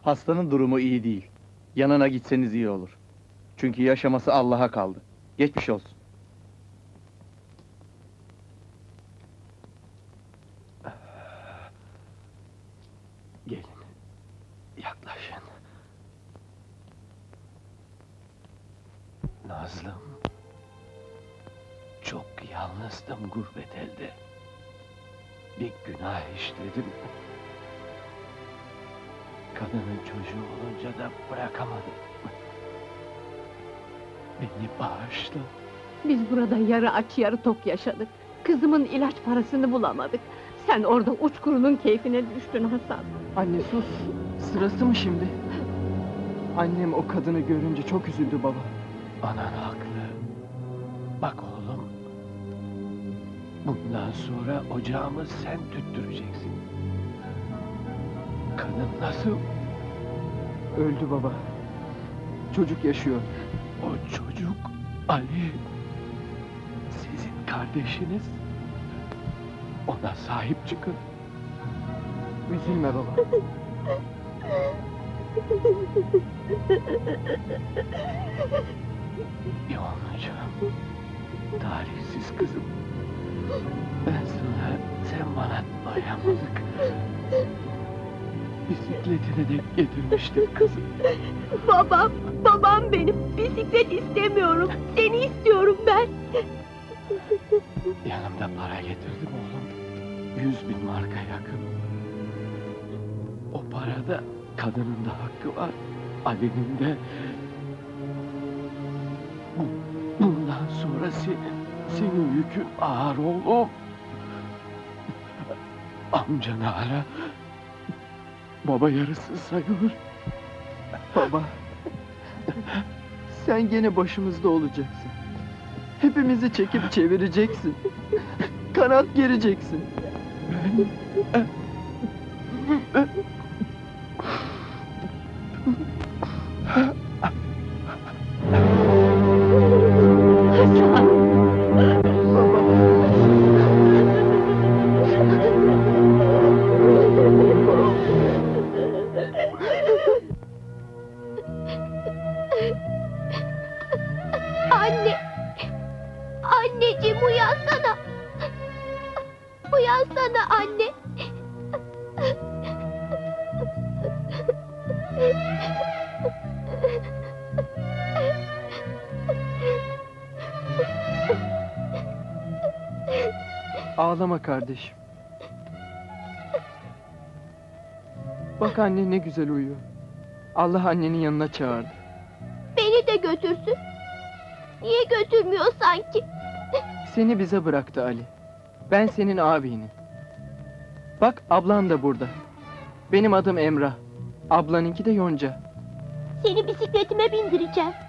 Hastanın durumu iyi değil. Yanına gitseniz iyi olur. Çünkü yaşaması Allah'a kaldı. Geçmiş olsun. Gelin, yaklaşın. Nazlım, çok yalnızdım gurbet elde. Bir günah işledim. Kadının çocuğu olunca da bırakamadım. Beni bağışla. Biz burada yarı aç yarı tok yaşadık. Kızımın ilaç parasını bulamadık. Sen orada uçkurunun keyfine düştün Hasan. Anne sus! Sırası mı şimdi? Annem o kadını görünce çok üzüldü baba. Anan haklı. Bak oğlum, bundan sonra ocağımı sen tüttüreceksin. Kadın nasıl? Öldü baba. Çocuk yaşıyor. O çocuk Ali. Sizin kardeşiniz. Ona sahip çıkın. Üzülme baba. Yolmayacağım. Talihsiz kızım. Ben sana, sen bana doyamadık. Bisikletini de getirmiştim kızım. Babam benim. Bisiklet istemiyorum. Seni istiyorum ben. Yanımda para getirdim oğlum. 100.000 marka yakın. O parada kadının da hakkı var. Ali'nin de. Bundan sonra senin yükün ağır oğlum. Amcanı ara. Baba yarısı sayılır. Baba. Sen gene başımızda olacaksın. Hepimizi çekip çevireceksin. Kanat gereceksin. Anne! Anneciğim uyansana! Uyansana anne! Ağlama kardeşim. Bak anne ne güzel uyuyor. Allah annenin yanına çağırdı. Beni de götürsün. Niye götürmüyor sanki? Seni bize bıraktı Ali. Ben senin abinim. Bak ablan da burada. Benim adım Emrah. Ablanınki de Yonca. Seni bisikletime bindireceğim.